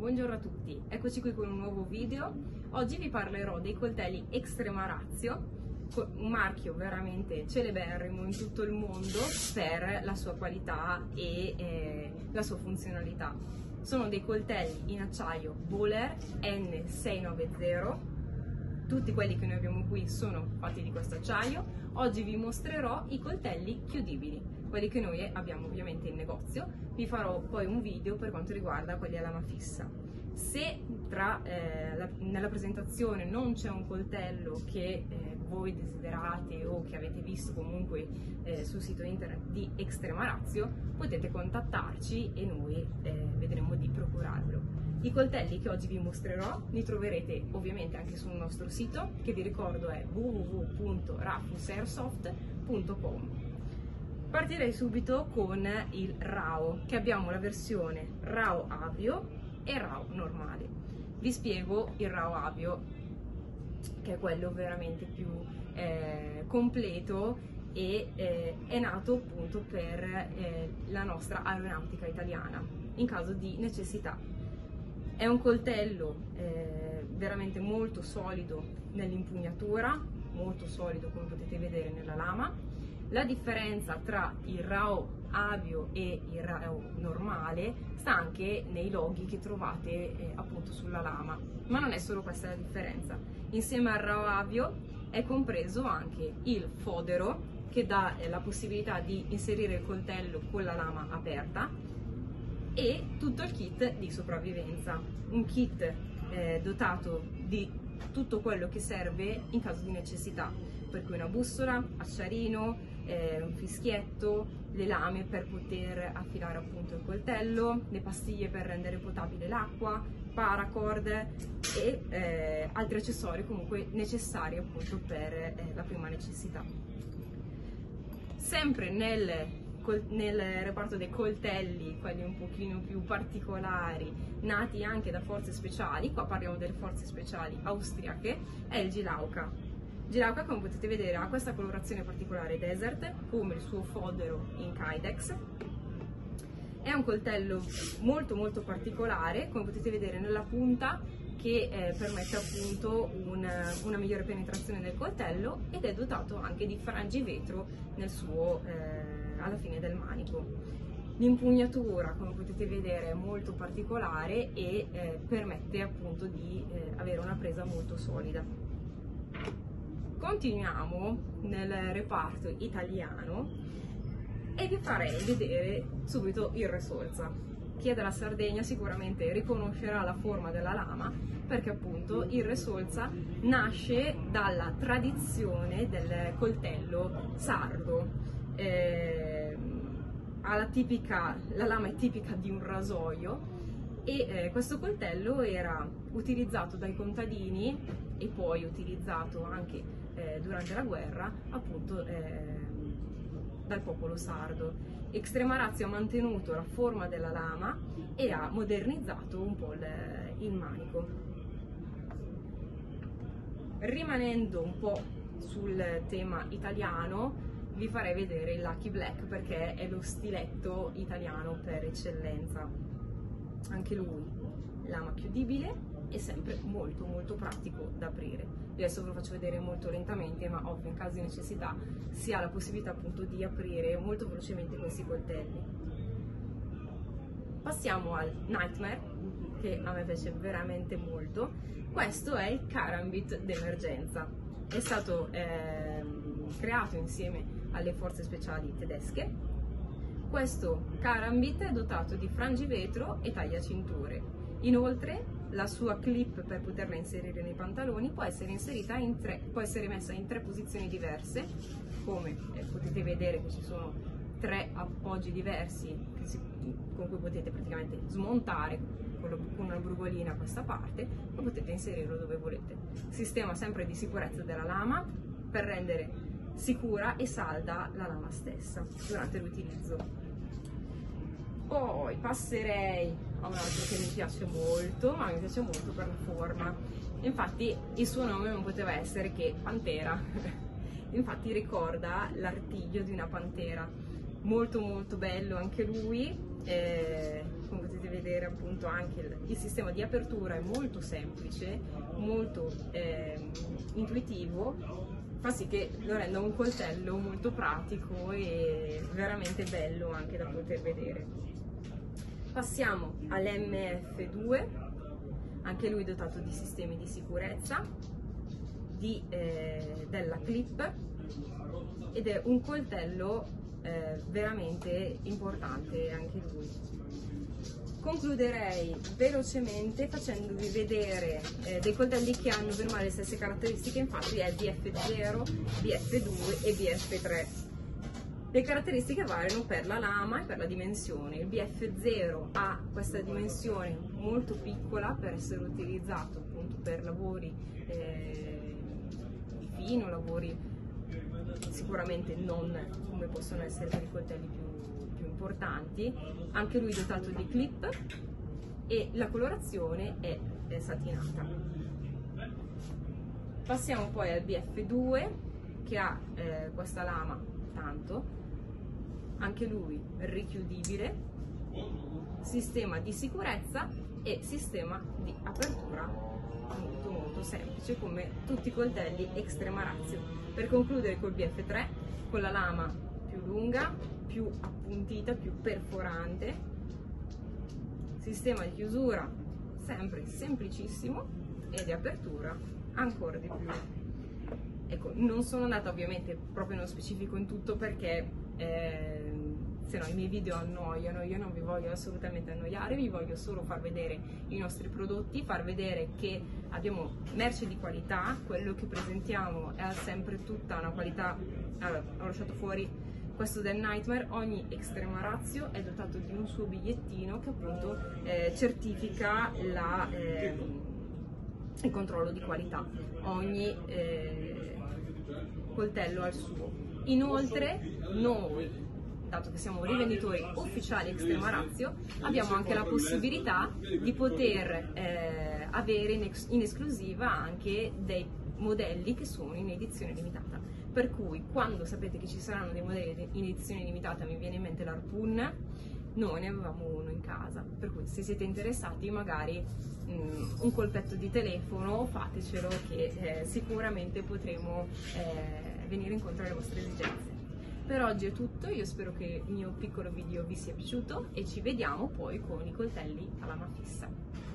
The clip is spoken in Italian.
Buongiorno a tutti, eccoci qui con un nuovo video. Oggi vi parlerò dei coltelli Extrema Ratio, un marchio veramente celeberrimo in tutto il mondo per la sua qualità e la sua funzionalità. Sono dei coltelli in acciaio Böhler N690, tutti quelli che noi abbiamo qui sono fatti di questo acciaio. Oggi vi mostrerò i coltelli chiudibili, quelli che noi abbiamo ovviamente in negozio. Vi farò poi un video per quanto riguarda quelli a lama fissa. Se nella presentazione non c'è un coltello che voi desiderate o che avete visto comunque sul sito internet di Extrema Ratio, potete contattarci e noi vedremo di procurarlo. I coltelli che oggi vi mostrerò li troverete ovviamente anche sul nostro sito, che vi ricordo è www.rafusairsoft.com. Partirei subito con il RAO, che abbiamo la versione RAO Avio e RAO normale. Vi spiego il RAO Avio, che è quello veramente più completo e è nato appunto per la nostra aeronautica italiana in caso di necessità. È un coltello veramente molto solido nell'impugnatura, molto solido come potete vedere nella lama. La differenza tra il RAO Avio e il RAO normale sta anche nei loghi che trovate appunto sulla lama, ma non è solo questa la differenza. Insieme al RAO Avio è compreso anche il fodero, che dà la possibilità di inserire il coltello con la lama aperta, e tutto il kit di sopravvivenza, un kit dotato di tutto quello che serve in caso di necessità, per cui una bussola, acciarino, un fischietto, le lame per poter affilare appunto il coltello, le pastiglie per rendere potabile l'acqua, paracord e altri accessori comunque necessari appunto per la prima necessità. Sempre nel reparto dei coltelli, quelli un pochino più particolari, nati anche da forze speciali, qua parliamo delle forze speciali austriache, è il Gilauka. Gilauka, come potete vedere, ha questa colorazione particolare desert, come il suo fodero in Kydex. È un coltello molto particolare, come potete vedere nella punta, che permette appunto una migliore penetrazione del coltello, ed è dotato anche di frangivetro nel suo alla fine del manico. L'impugnatura, come potete vedere, è molto particolare e permette appunto di avere una presa molto solida. Continuiamo nel reparto italiano e vi farei vedere subito il Resolza. Chi è della Sardegna sicuramente riconoscerà la forma della lama, perché appunto il Resolza nasce dalla tradizione del coltello sardo. La lama è tipica di un rasoio e questo coltello era utilizzato dai contadini e poi utilizzato anche durante la guerra appunto dal popolo sardo. Extrema Ratio ha mantenuto la forma della lama e ha modernizzato un po' il manico. Rimanendo un po' sul tema italiano, vi farei vedere il Lucky Black, perché è lo stiletto italiano per eccellenza. Anche lui lama chiudibile e sempre molto pratico da aprire. Adesso ve lo faccio vedere molto lentamente, ma ovvio in caso di necessità si ha la possibilità appunto di aprire molto velocemente questi coltelli. Passiamo al Nightmare, che a me piace veramente molto. Questo è il Karambit d'emergenza. È stato creato insieme alle forze speciali tedesche. Questo Karambit è dotato di frangivetro e tagliacinture. Inoltre la sua clip per poterla inserire nei pantaloni può essere messa in tre posizioni diverse, come potete vedere che ci sono tre appoggi diversi con cui potete praticamente smontare con una brugolina questa parte, e potete inserirlo dove volete. Sistema sempre di sicurezza della lama per rendere sicura e salda la lama stessa durante l'utilizzo. Poi passerei a un altro che mi piace molto, ma mi piace molto per la forma. Infatti il suo nome non poteva essere che Pantera. Infatti ricorda l'artiglio di una pantera. Molto bello anche lui, come potete vedere appunto anche il sistema di apertura è molto semplice, molto intuitivo, fa sì che lo renda un coltello molto pratico e veramente bello anche da poter vedere. Passiamo all'MF2, anche lui dotato di sistemi di sicurezza, della clip, ed è un coltello veramente importante anche lui. Concluderei velocemente facendovi vedere dei coltelli che hanno per male le stesse caratteristiche, infatti è BF0, BF2 e BF3. Le caratteristiche variano per la lama e per la dimensione. Il BF0 ha questa dimensione molto piccola per essere utilizzato appunto per lavori di fino, lavori sicuramente non come possono essere per i coltelli più importanti. Anche lui dotato di clip e la colorazione è satinata. Passiamo poi al BF2 che ha questa lama tanto, anche lui richiudibile, sistema di sicurezza e sistema di apertura molto semplice come tutti i coltelli Extrema Ratio. Per concludere col BF3, con la lama più lunga, più appuntita, più perforante, sistema di chiusura sempre semplicissimo e di apertura ancora di più. Ecco, non sono andata ovviamente proprio nello specifico in tutto perché se no i miei video annoiano, io non vi voglio assolutamente annoiare, vi voglio solo far vedere i nostri prodotti, far vedere che abbiamo merce di qualità, quello che presentiamo è sempre tutta una qualità. Allora, ho lasciato fuori questo del Nightmare, ogni Extrema Ratio è dotato di un suo bigliettino che appunto certifica il controllo di qualità, ogni coltello ha il suo. Inoltre noi, dato che siamo rivenditori ufficiali Extrema Ratio, abbiamo anche la possibilità di poter avere in esclusiva anche dei modelli che sono in edizione limitata. Per cui quando sapete che ci saranno dei modelli in edizione limitata, mi viene in mente l'Harpoon, noi ne avevamo uno in casa, per cui se siete interessati magari un colpetto di telefono fatecelo che sicuramente potremo venire incontro alle vostre esigenze. Per oggi è tutto, io spero che il mio piccolo video vi sia piaciuto e ci vediamo poi con i coltelli a lama fissa.